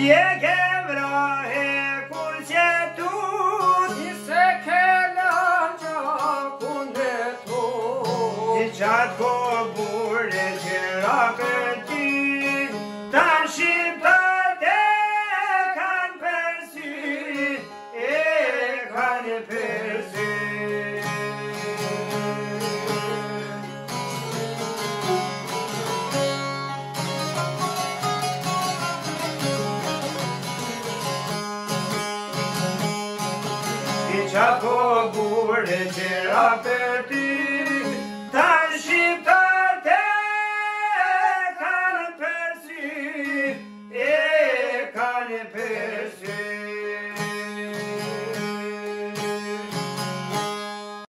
e che vrahe cursetut I se che lancia cunde tu I chat ko bure qera këti Ta shqiptate kan përsy E kan përsy Qa ko bure qera për ty Ta shqiptate kanë përsy E kanë përsy